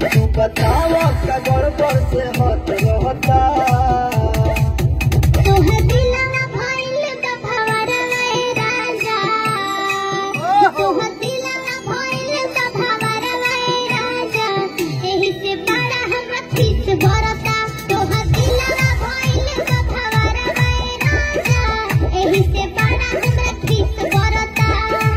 तू बतावा का गड़बड़ से हट रहता तोहर दिलवा भइल बा भंवर रे राजा तोहर दिलवा भइल बा भंवर रे राजा एही से बड़ा हमरा खीस भरता तोहर दिलवा भइल बा भंवर रे राजा एही से बड़ा हमरा खीस भरता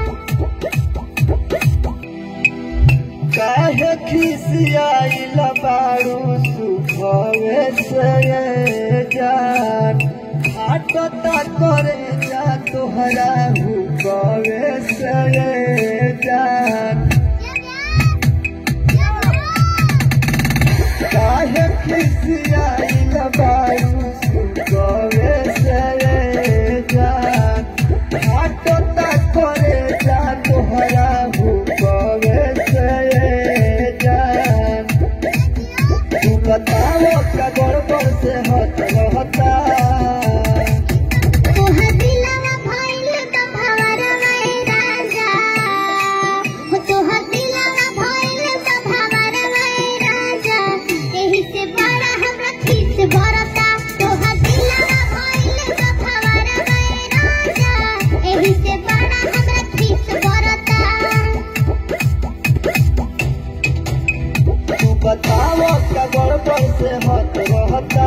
काहे खिसियाइल बारू सुखवे से जान हाटता करे जा तोहरा हुकवे से जान काहे खिसियाइल बारू सुखवे से जान हाटता करे जा तोहरा हुकवे से जान तू बताओ का गड़बड़ से हट रहता तोहर दिलवा भइल बा भंवर रे राजा तोहर दिलवा भइल बा भंवर रे राजा एही से बड़ा हमरा खीस भरता तोहर दिलवा भइल बा भंवर रे राजा एही से बड़ा हमरा खीस भरता तू बताओ का गड़बड़ से हट रहता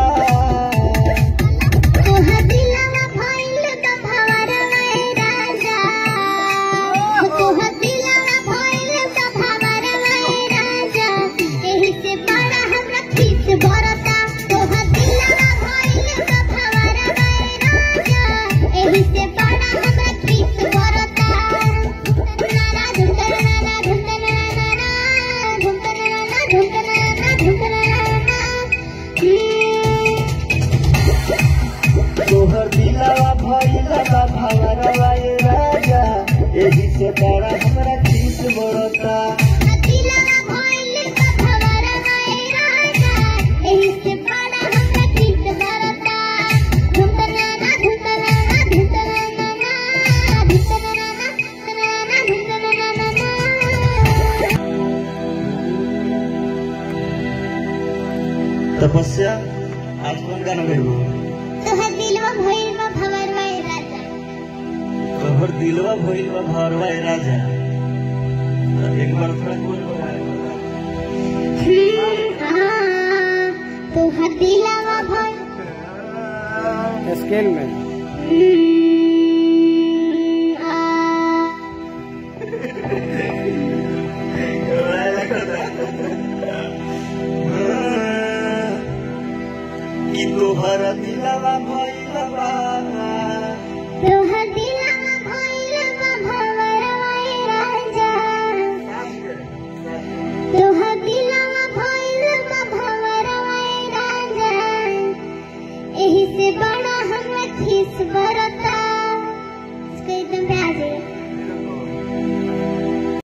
तोहर दिलवा भइल बा भंवर रे राजा तोहर दिलवा भइल बा भंवर रे राजा एही से बड़ा हमरा खीस भरता तोहर दिलवा भइल बा भंवर रे राजा एही से बड़ा हमरा खीस भरता नाना धुंधना तोहर दिलवा भइल बा भंवर रे राजा एही से बड़ा हमरा खीस बरता दिलवा भइल बा भंवर रे राजा एही से बड़ा हमरा खीस भरता तपस्या आज कौन गाना गाइबो तोहर दिलवा भइल बा भंवर रे राजा तोहर दिलवा भइल बा भंवर रे राजा एक बार थोड़ा बोल तोहर दिलवा भइल स्केल में कि तोहर दिलवा भइल बा तोहर दिलवा भइल बा भंवर रे राजा तोहर दिलवा भइल बा भंवर रे राजा एही से बड़ा हमरा खीस